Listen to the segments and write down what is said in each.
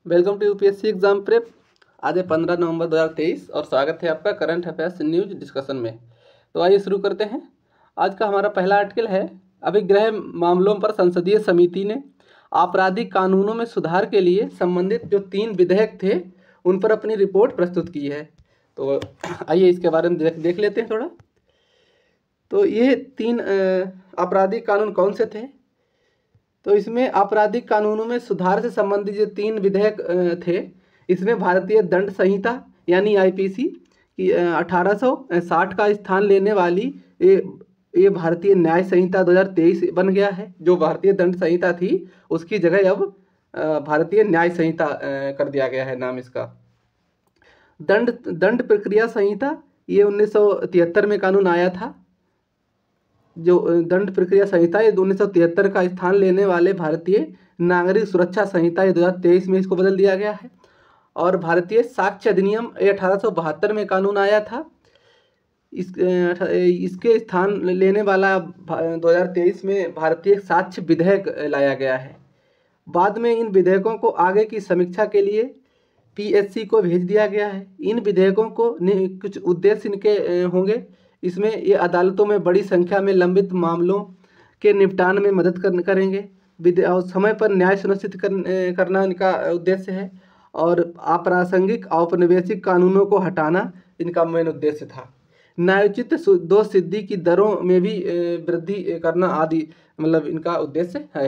Welcome to UPSC exam prep. आज है 15 नवंबर 2023 और स्वागत है आपका करंट अफेयर्स न्यूज डिस्कशन में। तो आइए शुरू करते हैं। आज का हमारा पहला आर्टिकल है, अभिगृह मामलों पर संसदीय समिति ने आपराधिक कानूनों में सुधार के लिए संबंधित जो 3 विधेयक थे उन पर अपनी रिपोर्ट प्रस्तुत की है। तो आइए इसके बारे में देख लेते हैं थोड़ा। तो ये 3 आपराधिक कानून कौन से थे? तो इसमें आपराधिक कानूनों में सुधार से संबंधित जो 3 विधेयक थे, इसमें भारतीय दंड संहिता यानी आईपीसी की 1860 का स्थान लेने वाली ये भारतीय न्याय संहिता 2023 बन गया है। जो भारतीय दंड संहिता थी उसकी जगह अब भारतीय न्याय संहिता कर दिया गया है नाम इसका। दंड प्रक्रिया संहिता ये 1973 में कानून आया था। जो दंड प्रक्रिया संहिता ये 1973 का स्थान लेने वाले भारतीय नागरिक सुरक्षा संहिता ये 2023 में इसको बदल दिया गया है। और भारतीय साक्ष्य अधिनियम ये 1872 में कानून आया था। इसके स्थान लेने वाला 2023 में भारतीय साक्ष्य विधेयक लाया गया है। बाद में इन विधेयकों को आगे की समीक्षा के लिए पीएससी को भेज दिया गया है। इन विधेयकों को कुछ उद्देश्य इनके होंगे। इसमें ये अदालतों में बड़ी संख्या में लंबित मामलों के निपटान में मदद करेंगे और समय पर न्याय सुनिश्चित करना इनका उद्देश्य है। और अप्रासंगिक औपनिवेशिक कानूनों को हटाना इनका मेन उद्देश्य था। न्यायोचित दोष सिद्धि की दरों में भी वृद्धि करना आदि मतलब इनका उद्देश्य है।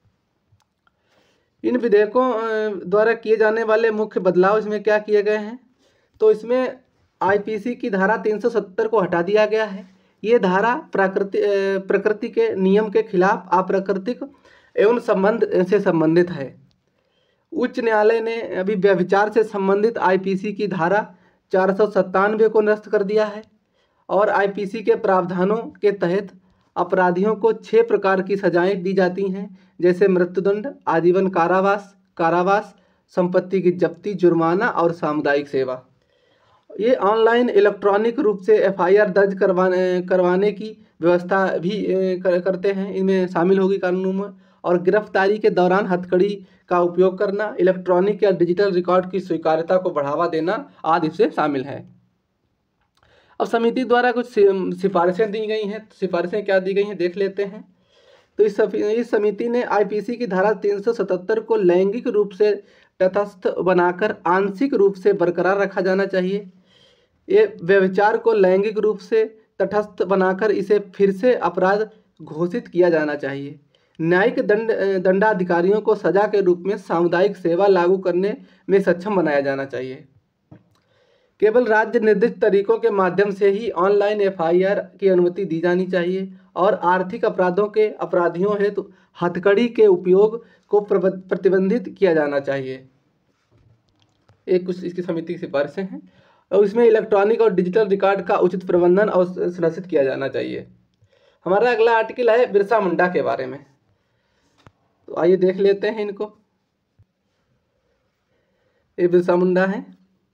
इन विधेयकों द्वारा किए जाने वाले मुख्य बदलाव इसमें क्या किए गए हैं? तो इसमें आईपीसी की धारा 370 को हटा दिया गया है। ये धारा प्रकृति के नियम के खिलाफ अप्राकृतिक एवं संबंध से संबंधित है। उच्च न्यायालय ने अभी व्यभिचार से संबंधित आईपीसी की धारा 497 को निरस्त कर दिया है। और आईपीसी के प्रावधानों के तहत अपराधियों को 6 प्रकार की सजाएं दी जाती हैं, जैसे मृत्युदंड, आजीवन कारावास, संपत्ति की जब्ती, जुर्माना और सामुदायिक सेवा। ये ऑनलाइन इलेक्ट्रॉनिक रूप से एफआईआर दर्ज करवाने की व्यवस्था भी करते हैं, इनमें शामिल होगी कानूनों में। और गिरफ्तारी के दौरान हथकड़ी का उपयोग करना, इलेक्ट्रॉनिक या डिजिटल रिकॉर्ड की स्वीकार्यता को बढ़ावा देना आदि से शामिल है। अब समिति द्वारा कुछ सिफारिशें दी गई हैं। सिफारिशें क्या दी गई हैं देख लेते हैं। तो इस समिति ने आईपीसी की धारा 377 को लैंगिक रूप से तटस्थ बनाकर आंशिक रूप से बरकरार रखा जाना चाहिए। ये व्यभिचार को लैंगिक रूप से तटस्थ बनाकर इसे फिर से अपराध घोषित किया जाना चाहिए। न्यायिक दंडाधिकारियों को सजा के रूप में सामुदायिक सेवा लागू करने में सक्षम बनाया जाना चाहिए। केवल राज्य निर्दिष्ट तरीकों के माध्यम से ही ऑनलाइन एफआईआर की अनुमति दी जानी चाहिए। और आर्थिक अपराधों के अपराधियों हेतु हथकड़ी के उपयोग को प्रतिबंधित किया जाना चाहिए। एक कुछ इसकी समिति की सिफारिशें हैं। और इसमें इलेक्ट्रॉनिक और डिजिटल रिकॉर्ड का उचित प्रबंधन और सुनिश्चित किया जाना चाहिए। हमारा अगला आर्टिकल है बिरसा मुंडा के बारे में। तो आइए देख लेते हैं इनको। ये बिरसा मुंडा है,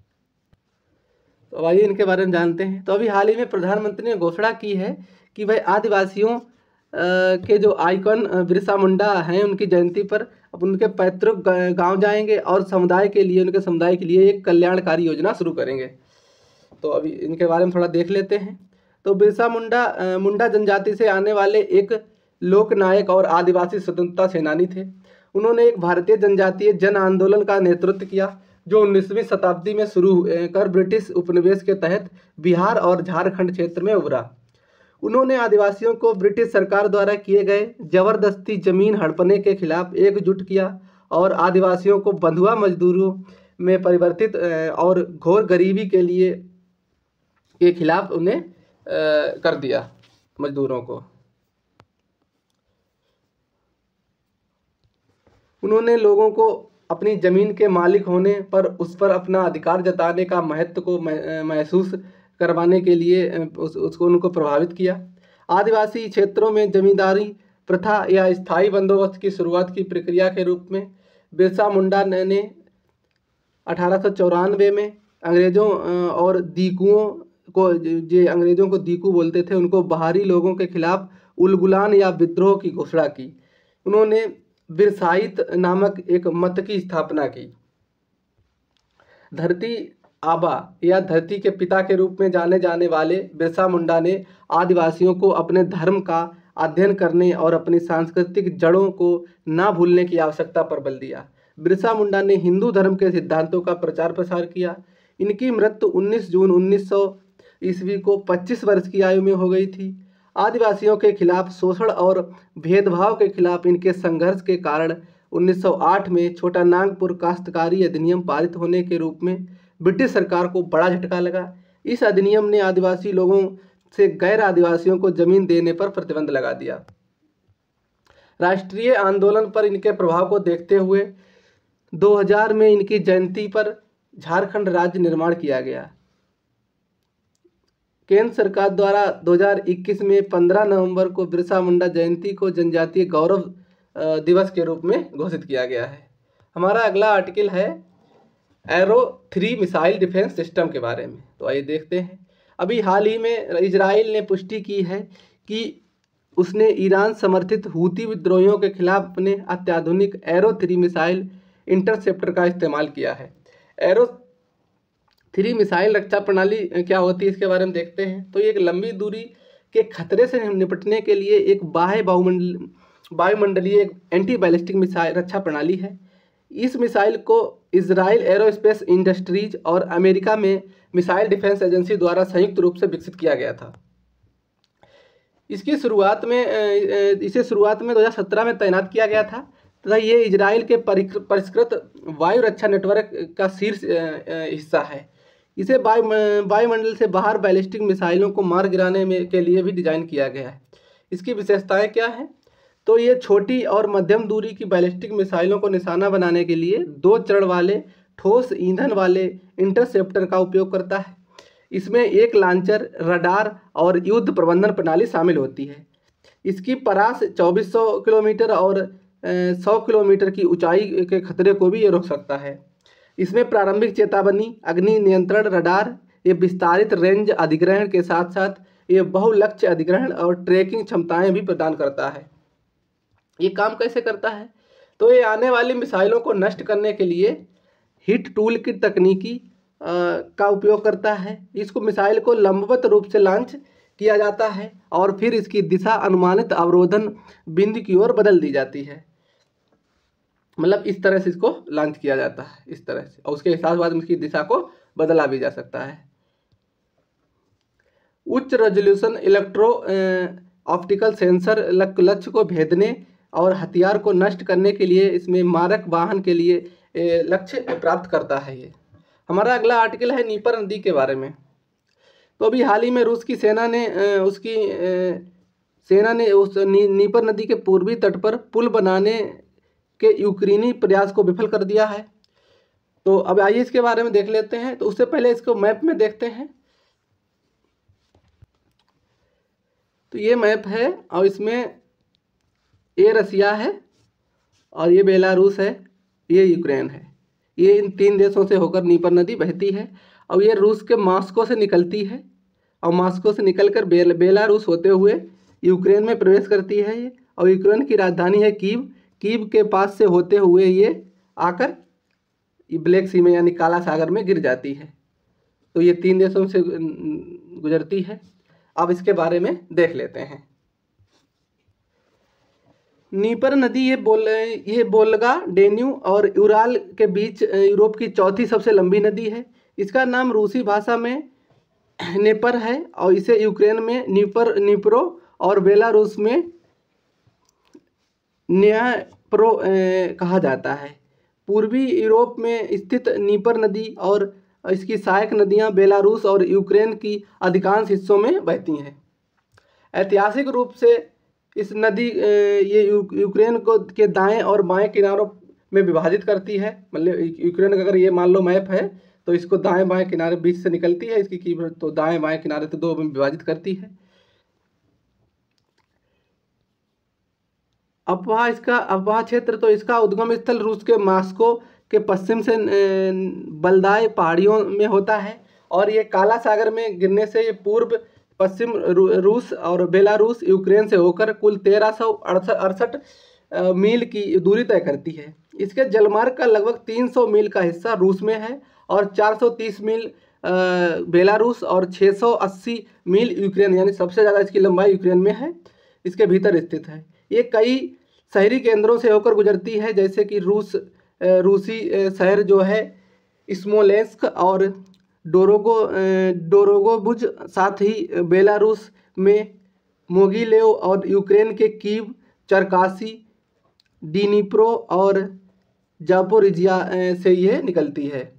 तो आइए इनके बारे में जानते हैं। तो अभी हाल ही में प्रधानमंत्री ने घोषणा की है कि भाई आदिवासियों के जो आइकॉन बिरसा मुंडा हैं उनकी जयंती पर अब उनके पैतृक गांव जाएंगे और उनके समुदाय के लिए एक कल्याणकारी योजना शुरू करेंगे। तो अभी इनके बारे में थोड़ा देख लेते हैं। तो बिरसा मुंडा जनजाति से आने वाले एक लोक नायक और आदिवासी स्वतंत्रता सेनानी थे। उन्होंने एक भारतीय जनजातीय जन आंदोलन का नेतृत्व किया जो 19वीं शताब्दी में शुरू कर ब्रिटिश उपनिवेश के तहत बिहार और झारखंड क्षेत्र में उभरा। उन्होंने आदिवासियों को ब्रिटिश सरकार द्वारा किए गए जबरदस्ती जमीन हड़पने के खिलाफ एकजुट किया और आदिवासियों को बंधुआ मजदूरों में परिवर्तित और घोर गरीबी के खिलाफ उन्हें कर दिया मजदूरों को। उन्होंने लोगों को अपनी ज़मीन के मालिक होने पर उस पर अपना अधिकार जताने का महत्व को महसूस करवाने के लिए उनको प्रभावित किया। आदिवासी क्षेत्रों में जमींदारी प्रथा या स्थायी बंदोबस्त की शुरुआत की प्रक्रिया के रूप में बिरसा मुंडा ने 1894 में अंग्रेज़ों और दीकुओं को, जो अंग्रेज़ों को दीकू बोलते थे, उनको बाहरी लोगों के खिलाफ उलगुलान या विद्रोह की घोषणा की। उन्होंने बिरसाइत नामक एक मत की स्थापना की। धरती आबा या धरती के पिता के रूप में जाने जाने वाले बिरसा मुंडा ने आदिवासियों को अपने धर्म का अध्ययन करने और अपनी सांस्कृतिक जड़ों को ना भूलने की आवश्यकता पर बल दिया। बिरसा मुंडा ने हिंदू धर्म के सिद्धांतों का प्रचार प्रसार किया। इनकी मृत्यु 19 जून 1900 ईस्वी को 25 वर्ष की आयु में हो गई थी। आदिवासियों के खिलाफ शोषण और भेदभाव के खिलाफ इनके संघर्ष के कारण 1908 में छोटा नागपुर काश्तकारी अधिनियम पारित होने के रूप में ब्रिटिश सरकार को बड़ा झटका लगा। इस अधिनियम ने आदिवासी लोगों से गैर आदिवासियों को जमीन देने पर प्रतिबंध लगा दिया। राष्ट्रीय आंदोलन पर इनके प्रभाव को देखते हुए 2000 में इनकी जयंती पर झारखंड राज्य निर्माण किया गया। केंद्र सरकार द्वारा 2021 में 15 नवंबर को बिरसा मुंडा जयंती को जनजातीय गौरव दिवस के रूप में घोषित किया गया है। हमारा अगला आर्टिकल है एरो 3 मिसाइल डिफेंस सिस्टम के बारे में। तो आइए देखते हैं। अभी हाल ही में इजराइल ने पुष्टि की है कि उसने ईरान समर्थित हूती विद्रोहियों के खिलाफ अपने अत्याधुनिक एरो 3 मिसाइल इंटरसेप्टर का इस्तेमाल किया है। एरो 3 मिसाइल रक्षा प्रणाली क्या होती है इसके बारे में देखते हैं। तो ये एक लंबी दूरी के खतरे से निपटने के लिए एक बाह्य वायुमंडलीय एंटी बैलिस्टिक मिसाइल रक्षा प्रणाली है। इस मिसाइल को इजराइल एरोस्पेस इंडस्ट्रीज और अमेरिका में मिसाइल डिफेंस एजेंसी द्वारा संयुक्त रूप से विकसित किया गया था। इसे शुरुआत में 2017 में तैनात किया गया था तथा ये इजराइल के परिष्कृत वायु रक्षा नेटवर्क का शीर्ष हिस्सा है। इसे वायुमंडल से बाहर बैलिस्टिक मिसाइलों को मार गिराने के लिए भी डिजाइन किया गया है। इसकी विशेषताएं क्या हैं? तो ये छोटी और मध्यम दूरी की बैलिस्टिक मिसाइलों को निशाना बनाने के लिए 2 चरण वाले ठोस ईंधन वाले इंटरसेप्टर का उपयोग करता है। इसमें एक लॉन्चर, रडार और युद्ध प्रबंधन प्रणाली शामिल होती है। इसकी परास 2400 किलोमीटर और 100 किलोमीटर की ऊंचाई के खतरे को भी ये रोक सकता है। इसमें प्रारंभिक चेतावनी, अग्नि नियंत्रण, रडार, ये विस्तारित रेंज अधिग्रहण के साथ साथ ये बहुलक्ष्य अधिग्रहण और ट्रैकिंग क्षमताएं भी प्रदान करता है। ये काम कैसे करता है? तो ये आने वाली मिसाइलों को नष्ट करने के लिए हिट टूल की तकनीकी का उपयोग करता है। इसको मिसाइल को लंबवत रूप से लॉन्च किया जाता है और फिर इसकी दिशा अनुमानित अवरोधन बिंदु की ओर बदल दी जाती है। मतलब इस तरह से इसको लॉन्च किया जाता है, इस तरह से, और उसके हिसाब बाद इसकी दिशा को बदला भी जा सकता है। उच्च रेजोल्यूशन इलेक्ट्रो ऑप्टिकल सेंसर लक्ष्य को भेदने और हथियार को नष्ट करने के लिए इसमें मारक वाहन के लिए लक्ष्य प्राप्त करता है। ये हमारा अगला आर्टिकल है नीपर नदी के बारे में। तो अभी हाल ही में रूस की सेना ने उस नीपर नदी के पूर्वी तट पर पुल बनाने के यूक्रेनी प्रयास को विफल कर दिया है। तो अब आइए इसके बारे में देख लेते हैं। तो उससे पहले इसको मैप में देखते हैं। तो ये मैप है और इसमें ये रसिया है और ये बेलारूस है, ये यूक्रेन है। ये इन 3 देशों से होकर नीपर नदी बहती है और ये रूस के मॉस्को से निकलती है और मॉस्को से निकलकर बेलारूस होते हुए यूक्रेन में प्रवेश करती है ये। और यूक्रेन की राजधानी है कीव। कीव के पास से होते हुए ये आकर ब्लैक सी में यानी काला सागर में गिर जाती है। तो ये 3 देशों से गुजरती है। अब इसके बारे में देख लेते हैं। नीपर नदी ये बोल्गा, डेन्यूब और यूराल के बीच यूरोप की चौथी सबसे लंबी नदी है। इसका नाम रूसी भाषा में नेपर है और इसे यूक्रेन में नीप्रो और बेलारूस में न्याप्रो कहा जाता है। पूर्वी यूरोप में स्थित नीपर नदी और इसकी सहायक नदियां बेलारूस और यूक्रेन की अधिकांश हिस्सों में बहती हैं। ऐतिहासिक रूप से इस नदी ये यूक्रेन को के दाएं और बाएं किनारों में विभाजित करती है। मतलब यूक्रेन का अगर ये मान लो मैप है तो इसको दाएं बाएं किनारे बीच से निकलती है इसकी कीव, तो दाएं बाएं किनारे तो 2 में विभाजित करती है। अफवाह क्षेत्र, तो इसका उद्गम स्थल रूस के मॉस्को के पश्चिम से बल्दाय पहाड़ियों में होता है और ये काला सागर में गिरने से ये पूर्व पश्चिम रूस और बेलारूस यूक्रेन से होकर कुल 1368 मील की दूरी तय करती है। इसके जलमार्ग का लगभग 300 मील का हिस्सा रूस में है और 430 मील बेलारूस और 680 मील यूक्रेन, यानी सबसे ज़्यादा इसकी लंबाई यूक्रेन में है, इसके भीतर स्थित है। ये कई शहरी केंद्रों से होकर गुजरती है, जैसे कि रूसी शहर जो है स्मोलेंस्क और डोरोगोबुज, साथ ही बेलारूस में मोगिलेव और यूक्रेन के कीव, चरकासी, डिनीप्रो और जापोरिजिया से ये निकलती है।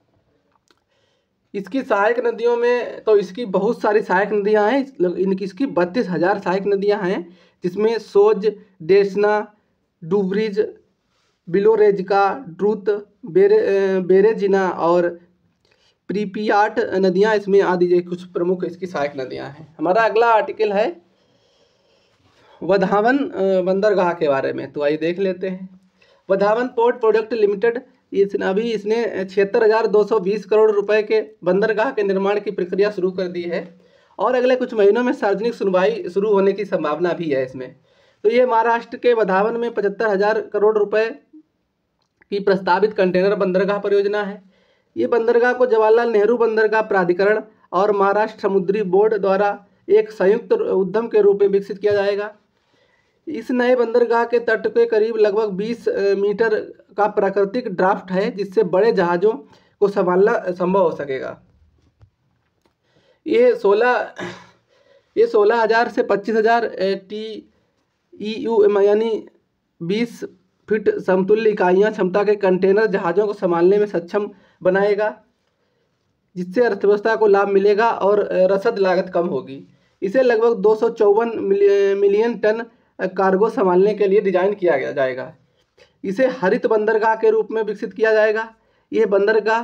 इसकी सहायक नदियों में तो इसकी बहुत सारी सहायक नदियां हैं, इसकी 32,000 सहायक नदियां हैं, जिसमें सोज, डेस्ना, डूब्रिज, बिलोरेजका, ड्रूत, बेरेजिना और प्रीपियाट नदियां इसमें आदि कुछ प्रमुख इसकी सहायक नदियां हैं। हमारा अगला आर्टिकल है वधावन बंदरगाह के बारे में, तो आइए देख लेते हैं। वधावन पोर्ट प्रोजेक्ट लिमिटेड इसने 76,220 करोड़ रुपए के बंदरगाह के निर्माण की प्रक्रिया शुरू कर दी है और अगले कुछ महीनों में सार्वजनिक सुनवाई शुरू होने की संभावना भी है इसमें। तो ये महाराष्ट्र के वधावन में 75,000 करोड़ रुपए की प्रस्तावित कंटेनर बंदरगाह परियोजना है। ये बंदरगाह को जवाहरलाल नेहरू बंदरगाह प्राधिकरण और महाराष्ट्र समुद्री बोर्ड द्वारा एक संयुक्त उद्यम के रूप में विकसित किया जाएगा। इस नए बंदरगाह के तट के करीब लगभग 20 मीटर का प्राकृतिक ड्राफ्ट है, जिससे बड़े जहाज़ों को संभालना संभव हो सकेगा। ये 16,000 से 25,000 TEU यानी 20 फीट समतुल्य इकाइयाँ क्षमता के कंटेनर जहाज़ों को संभालने में सक्षम बनाएगा, जिससे अर्थव्यवस्था को लाभ मिलेगा और रसद लागत कम होगी। इसे लगभग 254 मिलियन टन कार्गो संभालने के लिए डिजाइन किया जाएगा। इसे हरित बंदरगाह के रूप में विकसित किया जाएगा। ये बंदरगाह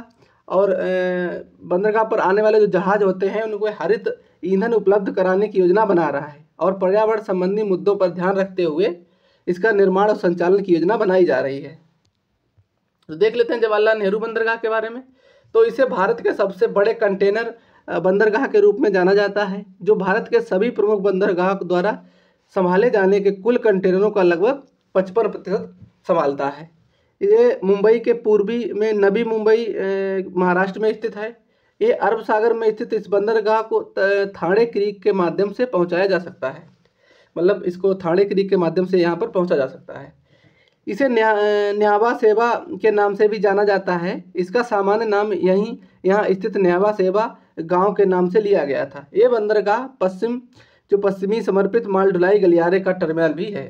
पर आने वाले जो जहाज होते हैं उनको हरित ईंधन उपलब्ध कराने की योजना बना रहा है और पर्यावरण संबंधी मुद्दों पर ध्यान रखते हुए इसका निर्माण और संचालन की योजना बनाई जा रही है। तो देख लेते हैं जवाहरलाल नेहरू बंदरगाह के बारे में। तो इसे भारत के सबसे बड़े कंटेनर बंदरगाह के रूप में जाना जाता है, जो भारत के सभी प्रमुख बंदरगाह द्वारा संभाले जाने के कुल कंटेनरों का लगभग 55% संभालता है। ये मुंबई के पूर्वी में नवी मुंबई महाराष्ट्र में स्थित है। ये अरब सागर में स्थित इस बंदरगाह को थाणे क्रीक के माध्यम से पहुंचाया जा सकता है, मतलब इसको थाणे क्रीक के माध्यम से यहाँ पर पहुंचा जा सकता है। इसे न्यावा सेवा के नाम से भी जाना जाता है। इसका सामान्य नाम यहाँ स्थित न्यावा सेवा गांव के नाम से लिया गया था। ये बंदरगाह पश्चिमी समर्पित माल ढुलाई गलियारे का टर्मिनल भी है।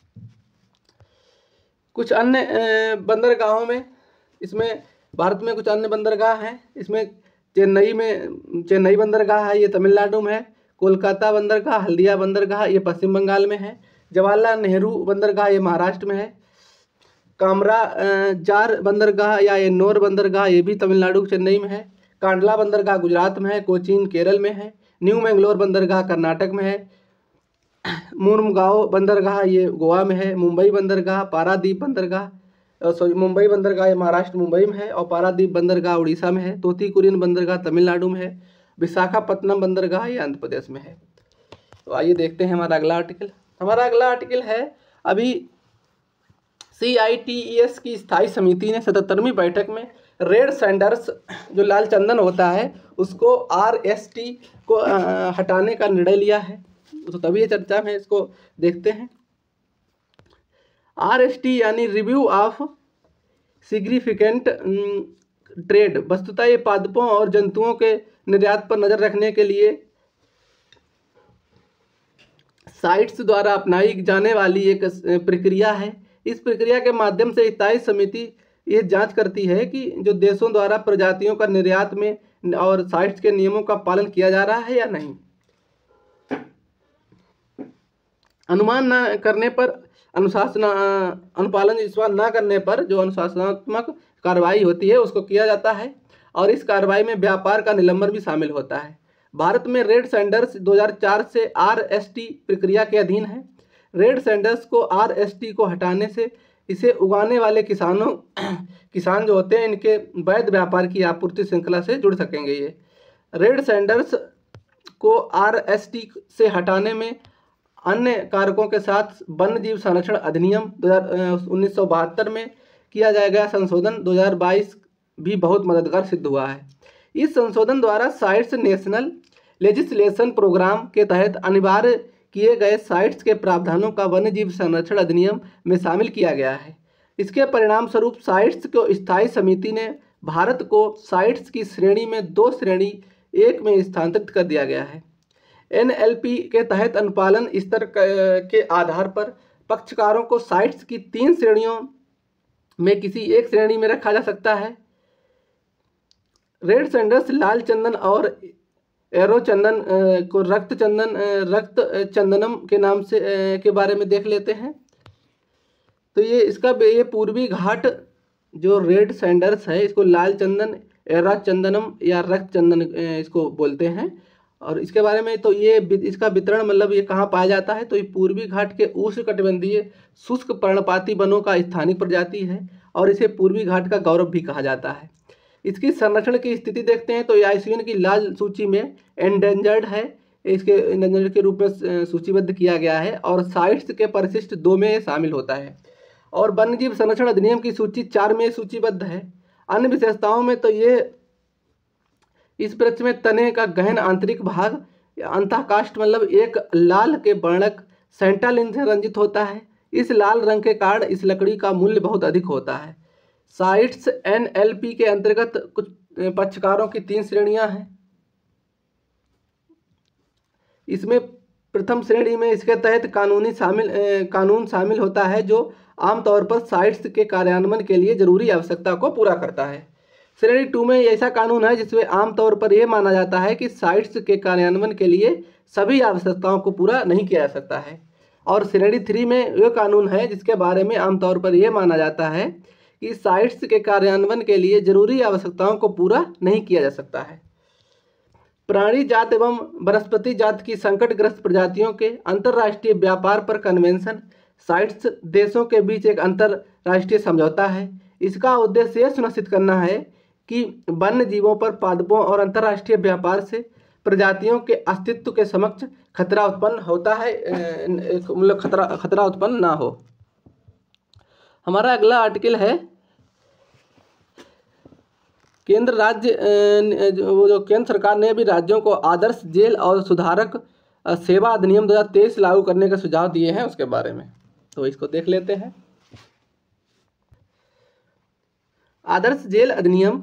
कुछ अन्य बंदरगाहों में इसमें भारत में कुछ अन्य बंदरगाह हैं। इसमें चेन्नई बंदरगाह है, ये तमिलनाडु में है। कोलकाता बंदरगाह, हल्दिया बंदरगाह, ये पश्चिम बंगाल में है। जवाहरलाल नेहरू बंदरगाह ये महाराष्ट्र में है। कामराजार बंदरगाह या एन्नोर बंदरगाह ये भी तमिलनाडु चेन्नई में है। कांडला बंदरगाह गुजरात में है। कोचीन केरल में है। न्यू मैंगलोर बंदरगाह कर्नाटक में है। मुरमुगाओ बंदरगाह ये गोवा में है। मुंबई बंदरगाह, पारादीप बंदरगाह मुंबई बंदरगाह ये महाराष्ट्र मुंबई में है और पारादीप बंदरगाह उड़ीसा में है। तूतीकुरिन बंदरगाह तमिलनाडु में है। विशाखापत्तनम बंदरगाह ये आंध्र प्रदेश में है। तो आइए देखते हैं हमारा अगला आर्टिकल। हमारा अगला आर्टिकल है, अभी CITES की स्थायी समिति ने 77वीं बैठक में रेड सैंडर्स जो लाल चंदन होता है उसको RST को हटाने का निर्णय लिया है। तो तभी ये चर्चा में इसको देखते हैं। RST यानी रिव्यू ऑफ सिग्निफिकेंट ट्रेड, वस्तुतः ये पादपों और जंतुओं के निर्यात पर नजर रखने के लिए साइट्स द्वारा अपनाई जाने वाली एक प्रक्रिया है। इस प्रक्रिया के माध्यम से स्थायी समिति ये जांच करती है कि जो देशों द्वारा प्रजातियों का निर्यात में और साइट्स के नियमों का पालन किया जा रहा है या नहीं। अनुमान न करने पर अनुपालन विश्वास न करने पर जो अनुशासनात्मक कार्रवाई होती है उसको किया जाता है और इस कार्रवाई में व्यापार का निलंबन भी शामिल होता है। भारत में रेड सैंडर्स 2004 से RST प्रक्रिया के अधीन है। रेड सैंडर्स को RST को हटाने से इसे उगाने वाले किसान जो होते हैं इनके वैध व्यापार की आपूर्ति श्रृंखला से जुड़ सकेंगे। ये रेड सैंडर्स को RST से हटाने में अन्य कारकों के साथ वन्य जीव संरक्षण अधिनियम 1972 में किया जाएगा संशोधन 2022 भी बहुत मददगार सिद्ध हुआ है। इस संशोधन द्वारा साइट्स नेशनल लेजिस्लेशन प्रोग्राम के तहत अनिवार्य किए गए साइट्स के प्रावधानों का वन्यजीव संरक्षण अधिनियम में शामिल किया गया है। इसके परिणाम स्वरूप साइट्स को स्थायी समिति ने भारत को साइट्स की श्रेणी में 2 श्रेणी 1 में स्थानांतरित कर दिया गया है। NLP के तहत अनुपालन स्तर के आधार पर पक्षकारों को साइट्स की 3 श्रेणियों में किसी एक श्रेणी में रखा जा सकता है। रेड सैंडर्स लाल चंदन और एरो चंदन को रक्त चंदनम के नाम से के बारे में देख लेते हैं। तो ये पूर्वी घाट जो रेड सैंडर्स है इसको लाल चंदन, एरा चंदनम या रक्त चंदन इसको बोलते हैं। और इसके बारे में तो ये इसका वितरण मतलब ये कहाँ पाया जाता है, तो ये पूर्वी घाट के उष्णकटिबंधीय शुष्क पर्णपाती वनों का स्थानिक प्रजाति है और इसे पूर्वी घाट का गौरव भी कहा जाता है। इसकी संरक्षण की स्थिति देखते हैं तो ये IUCN की लाल सूची में एंडेंजर्ड है, इसके एंडेंजर्ड के रूप में सूचीबद्ध किया गया है और साइट्स के परिशिष्ट 2 में शामिल होता है। और वन्यजीव संरक्षण अधिनियम की सूची 4 में सूचीबद्ध है। अन्य विशेषताओं में तो ये इस वृक्ष में तने का गहन आंतरिक भाग अंतःकाष्ठ मतलब एक लाल के वर्णक सेंटालिन से रंजित होता है। इस लाल रंग के कारण इस लकड़ी का मूल्य बहुत अधिक होता है। साइट्स NLP के अंतर्गत कुछ पक्षकारों की 3 श्रेणियां हैं। इसमें प्रथम श्रेणी में इसके तहत कानून शामिल होता है जो आमतौर पर साइट्स के कार्यान्वयन के लिए जरूरी आवश्यकता को पूरा करता है। श्रेणी 2 में ऐसा कानून है जिसमें आमतौर पर यह माना जाता है कि साइट्स के कार्यान्वयन के लिए सभी आवश्यकताओं को पूरा नहीं किया जा सकता है। और श्रेणी 3 में यह कानून है जिसके बारे में आमतौर पर यह माना जाता है कि साइट्स के कार्यान्वयन के लिए जरूरी आवश्यकताओं को पूरा नहीं किया जा सकता है। प्राणी जात एवं वनस्पति जात की संकटग्रस्त प्रजातियों के अंतर्राष्ट्रीय व्यापार पर कन्वेंशन साइट्स देशों के बीच एक अंतर्राष्ट्रीय समझौता है। इसका उद्देश्य यह सुनिश्चित करना है कि वन्य जीवों पर पादपों और अंतर्राष्ट्रीय व्यापार से प्रजातियों के अस्तित्व के समक्ष खतरा उत्पन्न होता है, मतलब खतरा उत्पन्न ना हो। हमारा अगला आर्टिकल है केंद्र सरकार ने भी राज्यों को आदर्श जेल और सुधारक सेवा अधिनियम 2023 लागू करने का सुझाव दिए हैं, उसके बारे में तो इसको देख लेते हैं। आदर्श जेल अधिनियम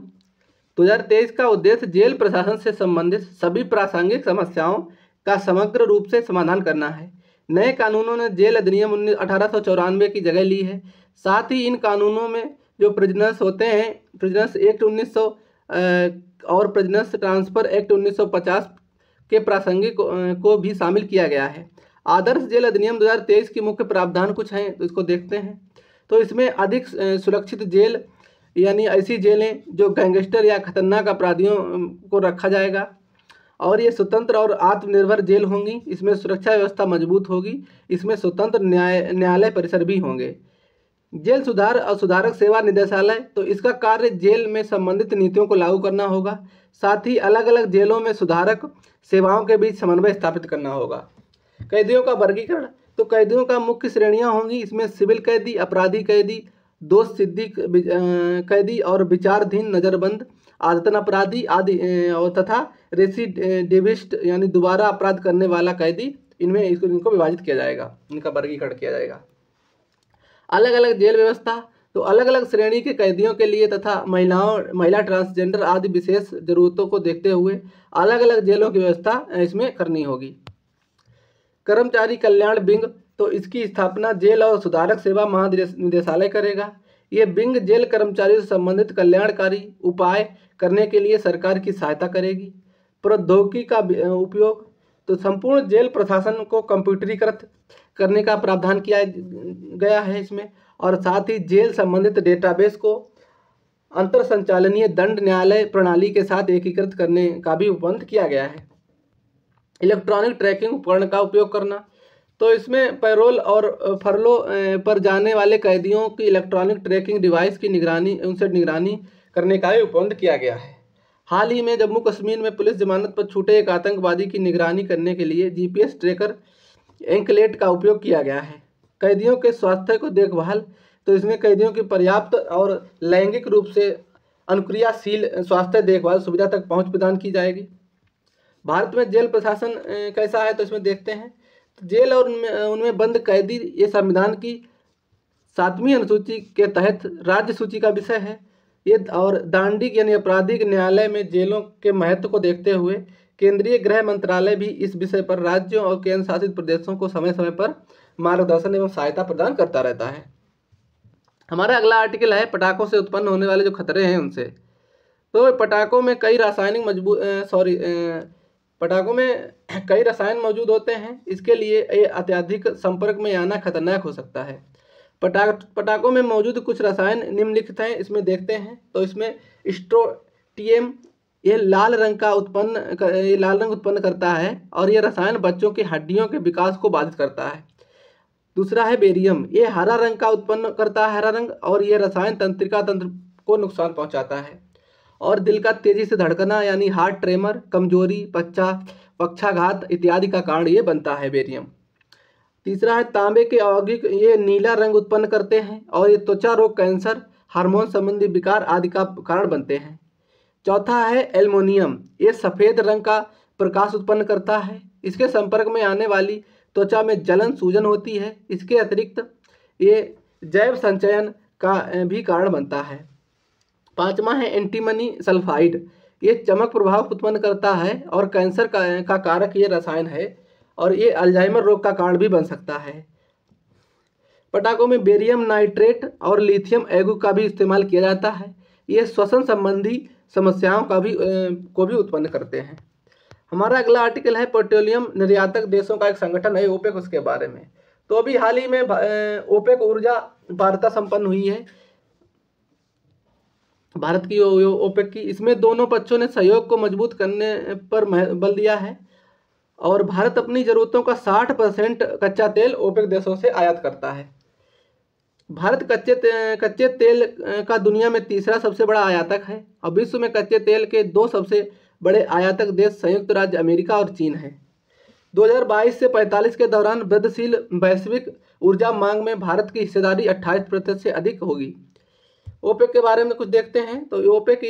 2023 का उद्देश्य जेल प्रशासन से संबंधित सभी प्रासंगिक समस्याओं का समग्र रूप से समाधान करना है। नए कानूनों ने जेल अधिनियम 1894 की जगह ली है। साथ ही इन कानूनों में जो प्रिजनर्स होते हैं, प्रिजनर्स एक्ट 1900 और प्रिजनर्स ट्रांसफर एक्ट 1950 के प्रासंगिक को भी शामिल किया गया है। आदर्श जेल अधिनियम 2023 की मुख्य प्रावधान कुछ हैं तो इसको देखते हैं। तो इसमें अधिक सुरक्षित जेल यानी ऐसी जेलें जो गैंगस्टर या खतरनाक अपराधियों को रखा जाएगा और ये स्वतंत्र और आत्मनिर्भर जेल होंगी। इसमें सुरक्षा व्यवस्था मजबूत होगी। इसमें स्वतंत्र न्यायालय परिसर भी होंगे। जेल सुधार और सुधारक सेवा निदेशालय, तो इसका कार्य जेल में संबंधित नीतियों को लागू करना होगा। साथ ही अलग अलग जेलों में सुधारक सेवाओं के बीच समन्वय स्थापित करना होगा। कैदियों का वर्गीकरण, तो कैदियों का मुख्य श्रेणियां होंगी। इसमें सिविल कैदी, अपराधी कैदी, दोष सिद्धि कैदी और विचाराधीन नज़रबंद, आदतन अपराधी आदि और तथा रेसिडिविस्ट यानी दोबारा अपराध करने वाला कैदी, इनमें इनको विभाजित किया जाएगा, इनका वर्गीकरण किया जाएगा। अलग अलग जेल व्यवस्था, तो अलग अलग श्रेणी के कैदियों के लिए तथा महिला ट्रांसजेंडर आदि विशेष जरूरतों को देखते हुए अलग अलग जेलों की व्यवस्था इसमें करनी होगी। कर्मचारी कल्याण विंग, तो इसकी स्थापना जेल और सुधारक सेवा महानिदेशालय करेगा। ये विंग जेल कर्मचारियों से संबंधित कल्याणकारी उपाय करने के लिए सरकार की सहायता करेगी। प्रौद्योगिकी का उपयोग, तो संपूर्ण जेल प्रशासन को कंप्यूटरीकृत करने का प्रावधान किया गया है इसमें। और साथ ही जेल संबंधित डेटाबेस को अंतर संचालनीय दंड न्यायालय प्रणाली के साथ एकीकृत करने का भी उपबंध किया गया है। इलेक्ट्रॉनिक ट्रैकिंग उपकरण का उपयोग करना, तो इसमें पैरोल और फरलो पर जाने वाले कैदियों की इलेक्ट्रॉनिक ट्रैकिंग डिवाइस की निगरानी करने का भी उपबंध किया गया है। हाल ही में जम्मू कश्मीर में पुलिस जमानत पर छूटे एक आतंकवादी की निगरानी करने के लिए GPS ट्रैकर एंकलेट का उपयोग किया गया है। कैदियों के स्वास्थ्य को देखभाल, तो इसमें कैदियों की पर्याप्त और लैंगिक रूप से अनुक्रियाशील स्वास्थ्य देखभाल सुविधा तक पहुंच प्रदान की जाएगी। भारत में जेल प्रशासन कैसा है, तो इसमें देखते हैं। तो जेल और उनमें बंद कैदी ये संविधान की 7वीं अनुसूची के तहत राज्य सूची का विषय है। ये और दांडिक यानी आपराधिक न्यायालय में जेलों के महत्व को देखते हुए केंद्रीय गृह मंत्रालय भी इस विषय पर राज्यों और केंद्र शासित प्रदेशों को समय समय पर मार्गदर्शन एवं सहायता प्रदान करता रहता है। हमारा अगला आर्टिकल है पटाखों से उत्पन्न होने वाले जो खतरे हैं उनसे। तो पटाखों में कई रासायनिक पटाखों में कई रसायन मौजूद होते हैं। इसके लिए ये अत्यधिक संपर्क में आना खतरनाक हो सकता है। पटाखों में मौजूद कुछ रसायन निम्नलिखित हैं, इसमें देखते हैं। तो इसमें स्ट्रोंटियम ये लाल रंग उत्पन्न करता है और ये रसायन बच्चों की हड्डियों के विकास को बाधित करता है। दूसरा है बेरियम, ये हरा रंग का उत्पन्न करता है, हरा रंग, और ये रसायन तंत्रिका तंत्र को नुकसान पहुंचाता है और दिल का तेजी से धड़कना यानी हार्ट ट्रेमर, कमजोरी, पक्षाघात इत्यादि का कारण ये बनता है बेरियम। तीसरा है तांबे के यौगिक, ये नीला रंग उत्पन्न करते हैं और ये त्वचा रोग, कैंसर, हार्मोन संबंधी विकार आदि का कारण बनते हैं। चौथा है एल्युमिनियम, ये सफ़ेद रंग का प्रकाश उत्पन्न करता है। इसके संपर्क में आने वाली त्वचा में जलन, सूजन होती है। इसके अतिरिक्त ये जैव संचयन का भी कारण बनता है। पांचवा है एंटीमनी सल्फाइड, ये चमक प्रभाव उत्पन्न करता है और कैंसर का कारक ये रसायन है और ये अल्जाइमर रोग का कारण भी बन सकता है। पटाखों में बेरियम नाइट्रेट और लिथियम एगू का भी इस्तेमाल किया जाता है। ये श्वसन संबंधी समस्याओं का को भी उत्पन्न करते हैं। हमारा अगला आर्टिकल है पेट्रोलियम निर्यातक देशों का एक संगठन है ओपेक, उसके बारे में। तो अभी हाल ही में ओपेक ऊर्जा वार्ता संपन्न हुई है भारत की ओपेक की। इसमें दोनों पक्षों ने सहयोग को मजबूत करने पर बल दिया है और भारत अपनी ज़रूरतों का 60% कच्चा तेल ओपेक देशों से आयात करता है। भारत कच्चे तेल का दुनिया में तीसरा सबसे बड़ा आयातक है और विश्व में कच्चे तेल के 2 सबसे बड़े आयातक देश संयुक्त राज्य अमेरिका और चीन है। 2022 से 45 के दौरान वृद्धिशील वैश्विक ऊर्जा मांग में भारत की हिस्सेदारी 28% से अधिक होगी। ओपेक के बारे में कुछ देखते हैं। तो ओपेक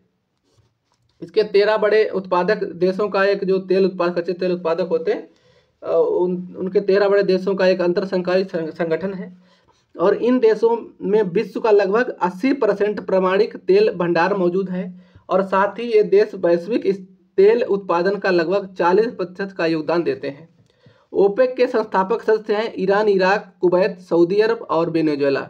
इसके 13 बड़े उत्पादक देशों का एक जो कच्चे तेल उत्पादक होते हैं उनके 13 बड़े देशों का एक अंतर सरकारी संगठन है और इन देशों में विश्व का लगभग 80% प्रमाणिक तेल भंडार मौजूद है और साथ ही ये देश वैश्विक इस तेल उत्पादन का लगभग 40% का योगदान देते हैं। ओपेक के संस्थापक सदस्य हैं Iran, Iraq, Kuwait, Saudi Arab और वेनेजुएला।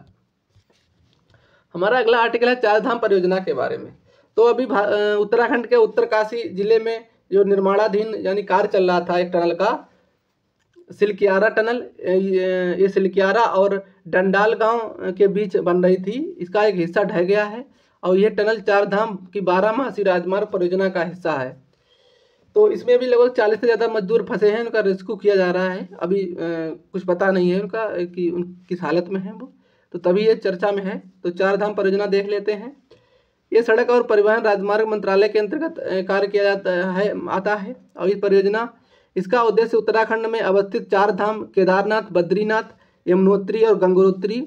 हमारा अगला आर्टिकल है चारधाम परियोजना के बारे में। तो अभी उत्तराखंड के उत्तरकाशी जिले में जो निर्माणाधीन यानी कार्य चल रहा था एक टनल का, सिलकियारा टनल, ये सिलकियारा और डंडाल गांव के बीच बन रही थी। इसका एक हिस्सा ढह गया है और यह टनल चारधाम की 12 राजमार्ग परियोजना का हिस्सा है। तो इसमें भी लगभग 40 से ज़्यादा मजदूर फंसे हैं, उनका रेस्क्यू किया जा रहा है। अभी कुछ पता नहीं है उनका कि उन किस हालत में है वो, तो तभी ये चर्चा में है। तो चारधाम परियोजना देख लेते हैं। ये सड़क और परिवहन राजमार्ग मंत्रालय के अंतर्गत कार्य किया आता है और इस परियोजना इसका उद्देश्य उत्तराखंड में अवस्थित चारधाम केदारनाथ, बद्रीनाथ, यमुनोत्री और गंगोत्री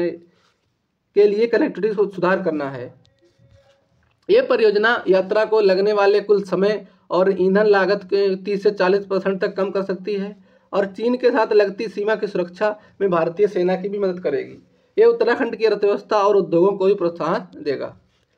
के लिए कनेक्टिविटी को सुधार करना है। ये परियोजना यात्रा को लगने वाले कुल समय और ईंधन लागत के 30 से 40% तक कम कर सकती है और चीन के साथ लगती सीमा की सुरक्षा में भारतीय सेना की भी मदद करेगी। ये उत्तराखंड की अर्थव्यवस्था और उद्योगों को भी प्रोत्साहन देगा।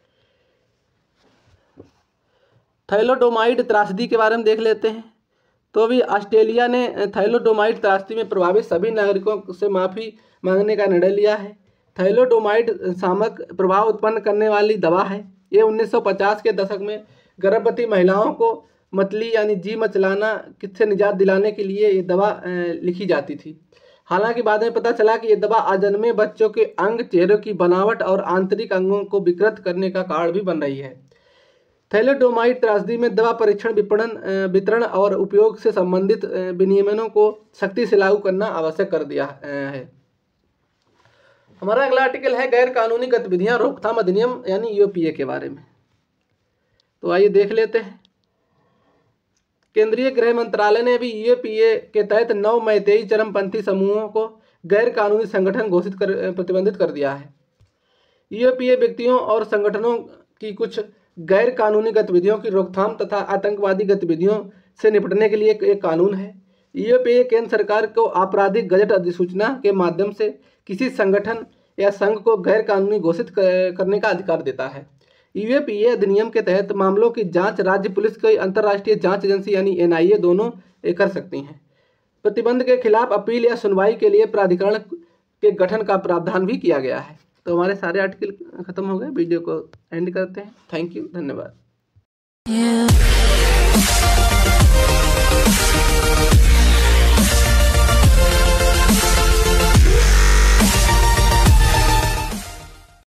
थैलोडोमाइड त्रासदी के बारे में देख लेते हैं। तो अभी ऑस्ट्रेलिया ने थैलोडोमाइड त्रासदी में प्रभावित सभी नागरिकों से माफ़ी मांगने का निर्णय लिया है। थैलोडोमाइड सामक प्रभाव उत्पन्न करने वाली दवा है। ये 1950 के दशक में गर्भवती महिलाओं को मतली यानी जी मचलाना से निजात दिलाने के लिए ये दवा लिखी जाती थी। हालांकि बाद में पता चला कि ये दवा अजन्मे बच्चों के अंग, चेहरे की बनावट और आंतरिक अंगों को विकृत करने का कारण भी बन रही है। थैलोडोमाइड त्रासदी में दवा परीक्षण, वितरण और उपयोग से संबंधित विनियमों को सख्ती से लागू करना आवश्यक कर दिया है। हमारा अगला आर्टिकल है गैर कानूनी गतिविधियां रोकथाम अधिनियम यानी यूपीए के बारे में। तो आइए देख लेते हैं। केंद्रीय गृह मंत्रालय ने भी यूपीए के तहत 9 मैतेई चरमपंथी समूहों को गैर कानूनी संगठन घोषित प्रतिबंधित कर दिया है। यूपीए व्यक्तियों और संगठनों की कुछ गैर कानूनी गतिविधियों की रोकथाम तथा आतंकवादी गतिविधियों से निपटने के लिए एक कानून है। यूएपीए केंद्र सरकार को आपराधिक गजट अधिसूचना के माध्यम से किसी संगठन या संघ को गैर कानूनी घोषित करने का अधिकार देता है। यूएपीए अधिनियम के तहत मामलों की जांच राज्य पुलिस की अंतर्राष्ट्रीय जांच एजेंसी यानी एनआईए दोनों कर सकती हैं। प्रतिबंध के खिलाफ अपील या सुनवाई के लिए प्राधिकरण के गठन का प्रावधान भी किया गया है। तो हमारे सारे आर्टिकल खत्म हो गए, वीडियो को एंड करते हैं। थैंक यू, धन्यवाद।